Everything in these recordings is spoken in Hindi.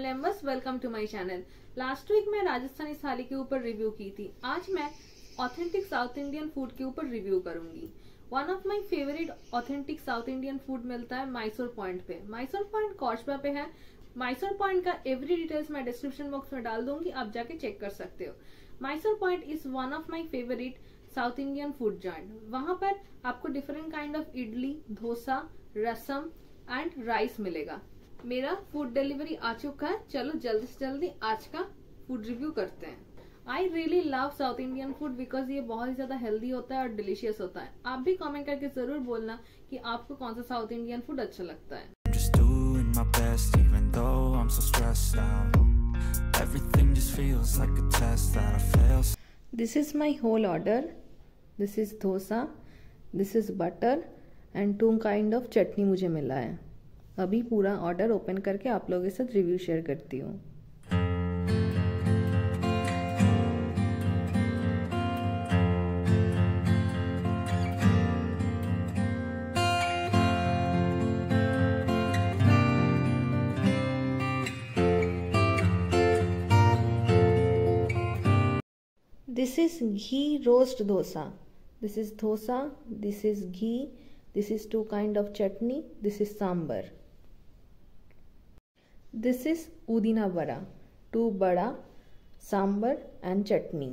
Family members, welcome to my channel. Last week मैं राजस्थानी थाली के ऊपर रिव्यू की थी। आज मैं ऑथेंटिक साउथ इंडियन फूड के ऊपर रिव्यू करूंगी। One of my favourite authentic south Indian food मिलता है मैसूर पॉइंट पे। मैसूर पॉइंट कौशबा पे है। मैसूर पॉइंट का एवरी डिटेल्स मैं डिस्क्रिप्शन बॉक्स में डाल दूंगी, आप जाके चेक कर सकते हो। Mysore point is one of my favourite south Indian food joint. वहां पर आपको different kind of idli, dosa, rasam and rice मिलेगा। मेरा फूड डिलीवरी आ चुका है। चलो जल्दी से जल्दी आज का फूड रिव्यू करते हैं। I really love south Indian food because ये बहुत ही ज्यादा हेल्दी होता है और डिलीशियस होता है। आप भी कमेंट करके जरूर बोलना कि आपको कौन सा साउथ इंडियन फूड अच्छा लगता है। Just doing my best even though I'm so stressed out. Everything just feels like a test that I fail. This is my whole order. This is dosa, this is butter and 2 kind of चटनी मुझे मिला है। अभी पूरा ऑर्डर ओपन करके आप लोगों के साथ रिव्यू शेयर करती हूँ। This is ghee roast dosa. This is dosa, this is ghee, this is 2 kind of chutney, this is sambar. This is udina vada, 2 bada, sambar and chutney.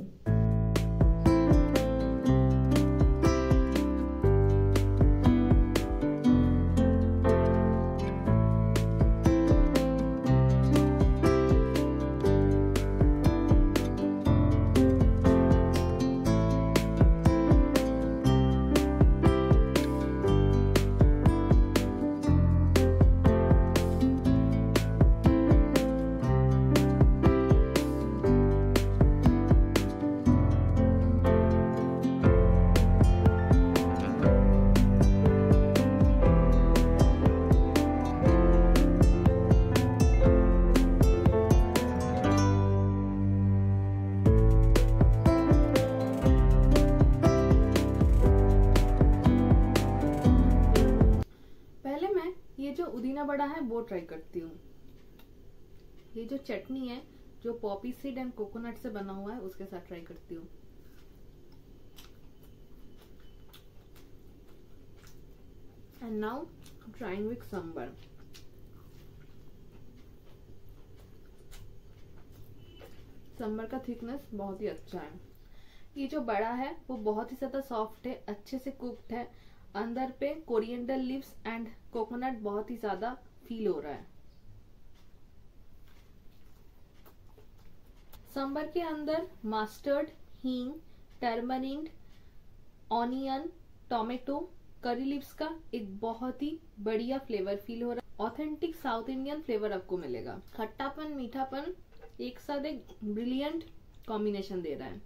ये जो उदीना बड़ा है वो ट्राई करती हूँ। ये जो चटनी है जो पॉपी सीड एंड कोकोनट से बना हुआ है उसके साथ ट्राई करती हूँ। And now trying with sambar. Sambar का थिकनेस बहुत ही अच्छा है। ये जो बड़ा है वो बहुत ही ज्यादा सॉफ्ट है, अच्छे से कुक्ड है। अंदर पे कोरिएंडर लीव्स एंड कोकोनट बहुत ही ज्यादा फील हो रहा है। सांबर के अंदर मस्टर्ड, हींग, turmeric, onion, tomato, curry leaves का एक बहुत ही बढ़िया फ्लेवर फील हो रहा है। ऑथेंटिक साउथ इंडियन फ्लेवर आपको मिलेगा। खट्टापन, मीठापन एक साथ एक ब्रिलियंट कॉम्बिनेशन दे रहा है।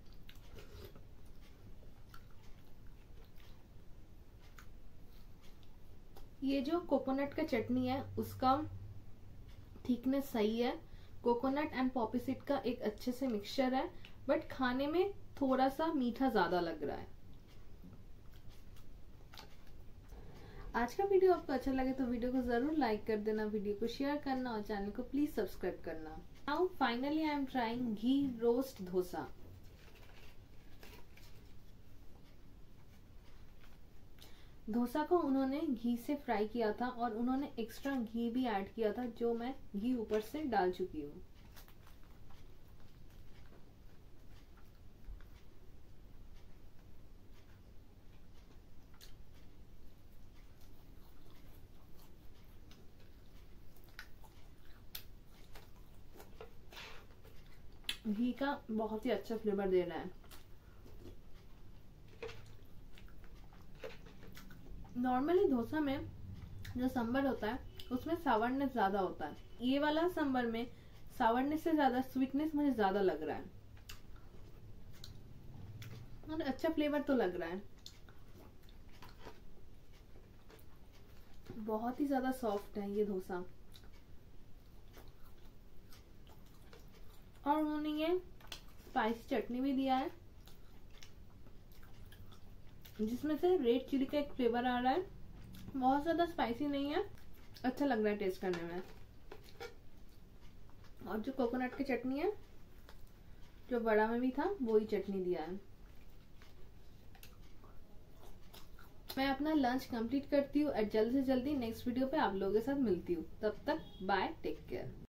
ये जो कोकोनट का चटनी है उसका थिकनेस सही है। कोकोनट एंड पॉपी सीड का एक अच्छे से मिक्सचर है, बट खाने में थोड़ा सा मीठा ज्यादा लग रहा है। आज का वीडियो आपको अच्छा लगे तो वीडियो को जरूर लाइक कर देना, वीडियो को शेयर करना और चैनल को प्लीज सब्सक्राइब करना। Now finally I am trying ghee roast dosa. Dosa को उन्होंने घी से फ्राई किया था और उन्होंने एक्स्ट्रा घी भी ऐड किया था जो मैं घी ऊपर से डाल चुकी हूँ। घी का बहुत ही अच्छा फ्लेवर दे रहा है। नॉर्मली डोसा में जो सांबर होता है उसमें सावरनेस ज्यादा होता है। ये वाला सांबर में सावरनेस से ज्यादा स्वीटनेस मुझे ज्यादा लग रहा है और अच्छा फ्लेवर तो लग रहा है। बहुत ही ज्यादा सॉफ्ट है ये डोसा और उन्होंने ये स्पाइसी चटनी भी दिया है जिसमें से रेड चिली का एक फ्लेवर आ रहा है। बहुत ज्यादा स्पाइसी नहीं है, अच्छा लग रहा है टेस्ट करने में। और जो कोकोनट की चटनी है, जो बड़ा में भी था, वो ही चटनी दिया है। मैं अपना लंच कंप्लीट करती हूँ और जल्द से जल्दी नेक्स्ट वीडियो पे आप लोगों के साथ मिलती हूँ। तब तक बाय, टेक केयर।